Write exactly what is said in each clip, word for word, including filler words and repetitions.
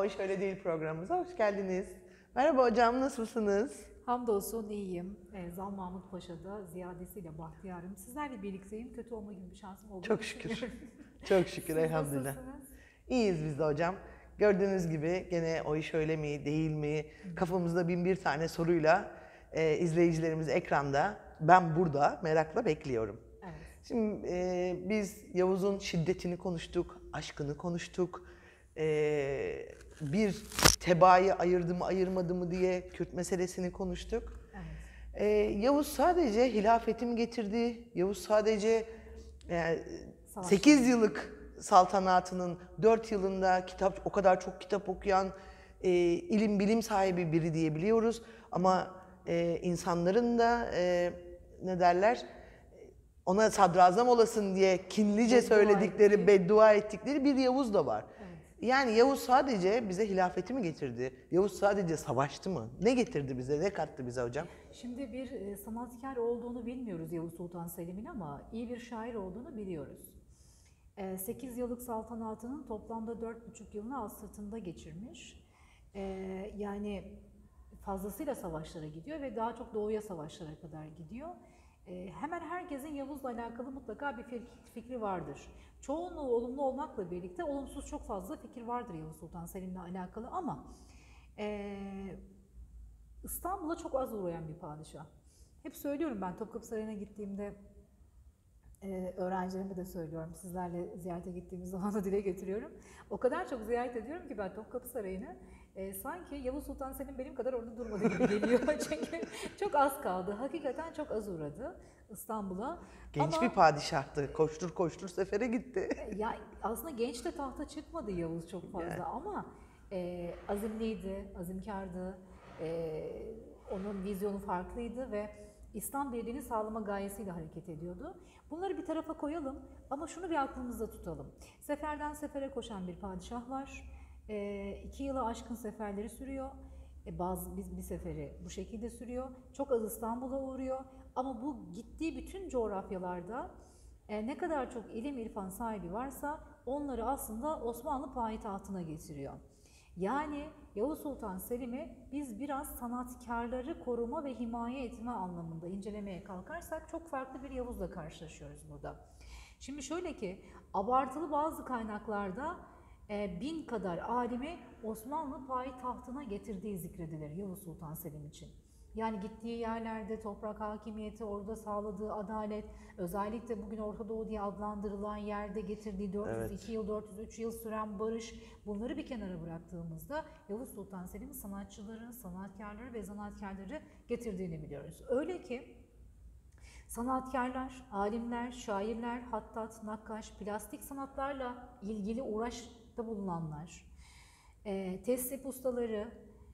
O Şöyle Değil programımıza hoş geldiniz. Merhaba hocam, nasılsınız? Hamdolsun iyiyim. E, Zal Mahmut Paşa'da ziyadesiyle bahtiyarım. Sizlerle birlikteyim. Kötü olma gibi bir şansım oldu. Çok şükür. Çok şükür Siz elhamdülillah. nasılsınız? İyiyiz biz de hocam. Gördüğünüz gibi gene o iş öyle mi, değil mi? Kafamızda bin bir tane soruyla e, izleyicilerimiz ekranda, ben burada merakla bekliyorum. Evet. Şimdi e, biz Yavuz'un şiddetini konuştuk, aşkını konuştuk. E, bir tebaayı ayırdı mı ayırmadı mı diye Kürt meselesini konuştuk. Evet. E, Yavuz sadece hilafeti mi getirdi? Yavuz sadece e, Savaş. sekiz yıllık saltanatının dört yılında kitap o kadar çok kitap okuyan e, ilim bilim sahibi biri diyebiliyoruz. Ama e, insanların da e, ne derler? Ona sadrazam olasın diye kinlice Beddua söyledikleri, ettiği. beddua ettikleri bir Yavuz da var. Evet. Yani Yavuz sadece bize hilafeti mi getirdi? Yavuz sadece savaştı mı? Ne getirdi bize, ne kattı bize hocam? Şimdi bir e, sanatkar olduğunu bilmiyoruz Yavuz Sultan Selim'in ama iyi bir şair olduğunu biliyoruz. E, sekiz yıllık saltanatının toplamda dört buçuk yılını az sırtında geçirmiş. E, yani fazlasıyla savaşlara gidiyor ve daha çok doğuya savaşlara kadar gidiyor. E, hemen herkesin Yavuz'la alakalı mutlaka bir fikri vardır. Çoğunluğu olumlu olmakla birlikte olumsuz çok fazla fikir vardır Yavuz Sultan Selim'le alakalı ama e, İstanbul'a çok az uğrayan bir padişah. Hep söylüyorum ben Topkapı Sarayı'na gittiğimde Ee, öğrencilerime de söylüyorum, sizlerle ziyarete gittiğimiz zaman da dile getiriyorum. O kadar çok ziyaret ediyorum ki ben Topkapı Sarayı'nı, e, sanki Yavuz Sultan Selim benim kadar orada durmadı gibi geliyor. Çünkü çok az kaldı, hakikaten çok az uğradı İstanbul'a. Genç Ama, bir padişahtı, koştur koştur sefere gitti. ya aslında genç de tahta çıkmadı Yavuz çok fazla Yani. ama e, azimliydi, azimkardı, e, onun vizyonu farklıydı ve İslam birliğini sağlama gayesiyle hareket ediyordu. Bunları bir tarafa koyalım ama şunu bir aklımızda tutalım. Seferden sefere koşan bir padişah var. E, iki yılı aşkın seferleri sürüyor. E, bazı biz bir seferi bu şekilde sürüyor. Çok az İstanbul'a uğruyor. Ama bu gittiği bütün coğrafyalarda e, ne kadar çok ilim irfan sahibi varsa onları aslında Osmanlı payitahtına getiriyor. Yani Yavuz Sultan Selim'i biz biraz sanatkarları koruma ve himaye etme anlamında incelemeye kalkarsak çok farklı bir Yavuz'la karşılaşıyoruz burada. Şimdi şöyle ki abartılı bazı kaynaklarda e, bin kadar alimi Osmanlı payitahtına getirdiği zikredilir Yavuz Sultan Selim için. Yani gittiği yerlerde toprak hakimiyeti, orada sağladığı adalet, özellikle bugün Orta Doğu diye adlandırılan yerde getirdiği dört yüz iki Evet. yıl, dört yüz üç yıl süren barış, bunları bir kenara bıraktığımızda Yavuz Sultan Selim'in sanatçıları, sanatkarları ve zanaatkarları getirdiğini biliyoruz. Öyle ki sanatkarlar, alimler, şairler, hattat, nakkaş, plastik sanatlarla ilgili uğraşta bulunanlar, e, tesip ustaları,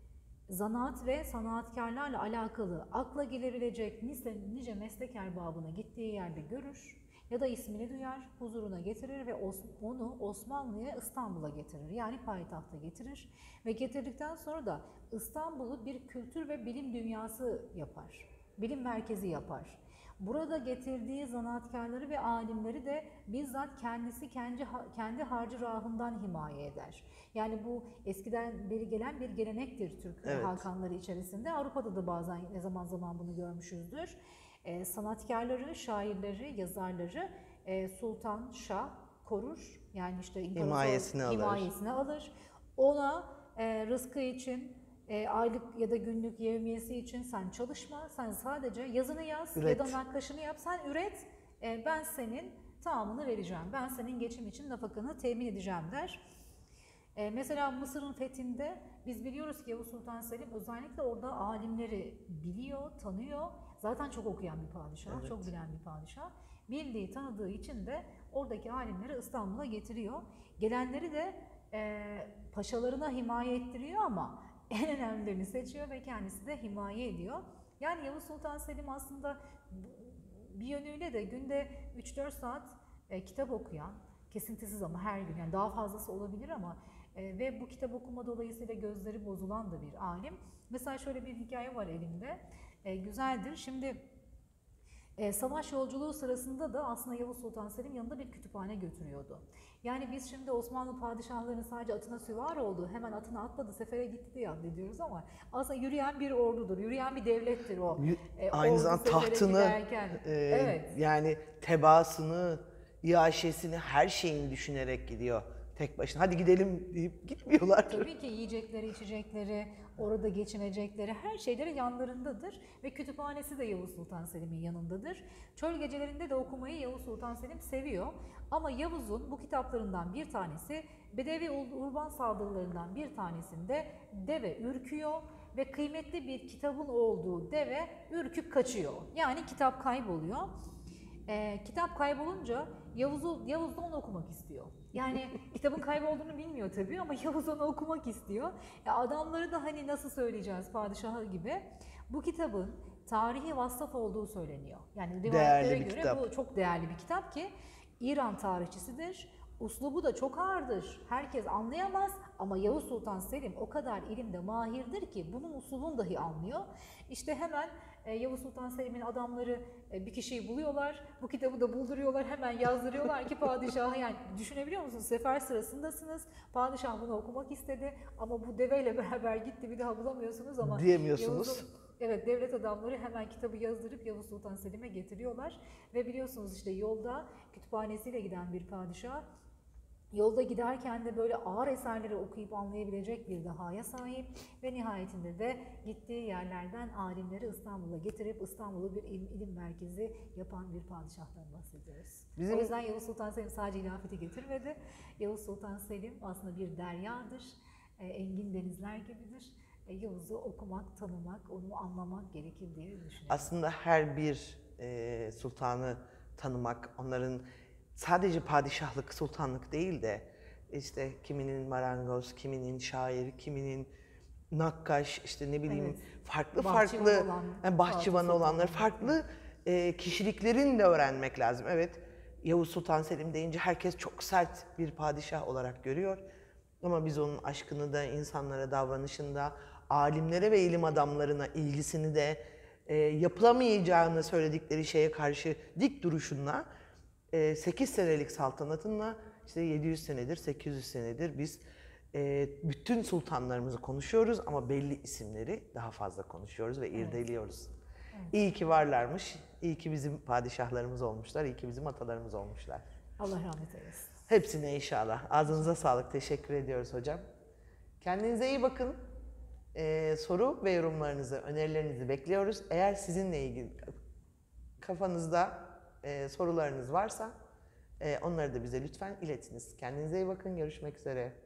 zanaat ve sanatkarlarla alakalı akla gelebilecek nice, nice meslek erbabını gittiği yerde görür ya da ismini duyar, huzuruna getirir ve onu Osmanlı'ya, İstanbul'a getirir. Yani payitahta getirir ve getirdikten sonra da İstanbul'u bir kültür ve bilim dünyası yapar, bilim merkezi yapar. Burada getirdiği zanaatkarları ve alimleri de bizzat kendisi kendi, kendi harcı rahından himaye eder. Yani bu eskiden beri gelen bir gelenektir Türk Evet. hakanları içerisinde. Avrupa'da da bazen ne zaman zaman bunu görmüşüzdür. Ee, sanatkarları, şairleri, yazarları e, Sultan, Şah korur. Yani işte imparator Himayesine alır. himayesine alır. Ona e, rızkı için, E, aylık ya da günlük yevmiyesi için sen çalışma, sen sadece yazını yaz Üret. ya da nakkaşını yap, sen üret, e, ben senin tamamını vereceğim, ben senin geçim için nafakanı temin edeceğim der. E, mesela Mısır'ın fethinde biz biliyoruz ki Yavuz Sultan Selim özellikle orada alimleri biliyor, tanıyor. Zaten çok okuyan bir padişah, Evet. çok bilen bir padişah. Bildiği, tanıdığı için de oradaki alimleri İstanbul'a getiriyor. Gelenleri de e, paşalarına himaye ettiriyor ama en önemlilerini seçiyor ve kendisi de himaye ediyor. Yani Yavuz Sultan Selim aslında bir yönüyle de günde üç dört saat e, kitap okuyan, kesintisiz ama her gün, yani daha fazlası olabilir ama e, ve bu kitap okuma dolayısıyla gözleri bozulan da bir alim. Mesela şöyle bir hikaye var elimde, e, güzeldir. Şimdi e, savaş yolculuğu sırasında da aslında Yavuz Sultan Selim yanında bir kütüphane götürüyordu. Yani biz şimdi Osmanlı padişahlarının sadece atına süvar oldu, hemen atına atladı, sefere gitti diye addediyoruz ama aslında yürüyen bir ordudur, yürüyen bir devlettir o. Y- E, Aynı ordu zamanda sefere tahtını, giderken. e, Evet. yani tebaasını, iaşesini, her şeyini düşünerek gidiyor tek başına. Hadi gidelim deyip gitmiyorlar. Tabii ki yiyecekleri, içecekleri, orada geçinecekleri her şeyleri yanlarındadır ve kütüphanesi de Yavuz Sultan Selim'in yanındadır. Çöl gecelerinde de okumayı Yavuz Sultan Selim seviyor. Ama Yavuz'un bu kitaplarından bir tanesi, Bedevi Urban saldırılarından bir tanesinde deve ürküyor ve kıymetli bir kitabın olduğu deve ürküp kaçıyor. Yani kitap kayboluyor. Ee, kitap kaybolunca Yavuz, Yavuz da onu okumak istiyor. Yani kitabın kaybolduğunu bilmiyor tabii ama Yavuz onu okumak istiyor. Ya adamları da hani nasıl söyleyeceğiz padişahı gibi bu kitabın tarihi vasıf olduğu söyleniyor. Yani rivayetlere Değerli bir göre kitap. bu çok değerli bir kitap ki İran tarihçisidir. Uslubu da çok ağırdır. Herkes anlayamaz ama Yavuz Sultan Selim o kadar ilimde mahirdir ki bunun usulunu dahi anlıyor. İşte hemen e, Yavuz Sultan Selim'in adamları e, bir kişiyi buluyorlar. Bu kitabı da bulduruyorlar. Hemen yazdırıyorlar ki padişaha, yani düşünebiliyor musunuz? Sefer sırasındasınız. Padişah bunu okumak istedi ama bu deveyle beraber gitti, bir daha bulamıyorsunuz ama Diyemiyorsunuz. Yavuz'un- Evet, devlet adamları hemen kitabı yazdırıp Yavuz Sultan Selim'e getiriyorlar. Ve biliyorsunuz işte yolda kütüphanesiyle giden bir padişah, yolda giderken de böyle ağır eserleri okuyup anlayabilecek bir dehaya sahip ve nihayetinde de gittiği yerlerden alimleri İstanbul'a getirip İstanbul'u bir ilim, ilim merkezi yapan bir padişahtan bahsediyoruz. Bizim- O yüzden Yavuz Sultan Selim sadece ilafeti getirmedi. Yavuz Sultan Selim aslında bir deryadır, e, engin denizler gibidir. E, Yavuz'u okumak, tanımak, onu anlamak gerekir diye düşünüyorum. Aslında her bir e, sultanı tanımak, onların sadece padişahlık, sultanlık değil de işte kiminin marangoz, kiminin şair, kiminin nakkaş, işte ne bileyim Evet. farklı Bahçıvan farklı olan, yani bahçıvan Fatih olanlar, Sultan. farklı e, kişiliklerini de öğrenmek lazım. Evet, Yavuz Sultan Selim deyince herkes çok sert bir padişah olarak görüyor. Ama biz onun aşkını da, insanlara davranışında, alimlere ve ilim adamlarına ilgisini de, e, yapılamayacağını söyledikleri şeye karşı dik duruşunla, e, sekiz senelik saltanatınla, işte yedi yüz senedir, sekiz yüz senedir biz e, bütün sultanlarımızı konuşuyoruz ama belli isimleri daha fazla konuşuyoruz ve irdeliyoruz. İyi ki varlarmış, iyi ki bizim padişahlarımız olmuşlar, iyi ki bizim atalarımız olmuşlar. Allah rahmet eylesin. Hepsine inşallah. Ağzınıza sağlık. Teşekkür ediyoruz hocam. Kendinize iyi bakın. Ee, soru ve yorumlarınızı, önerilerinizi bekliyoruz. Eğer sizinle ilgili kafanızda e, sorularınız varsa e, onları da bize lütfen iletiniz. Kendinize iyi bakın. Görüşmek üzere.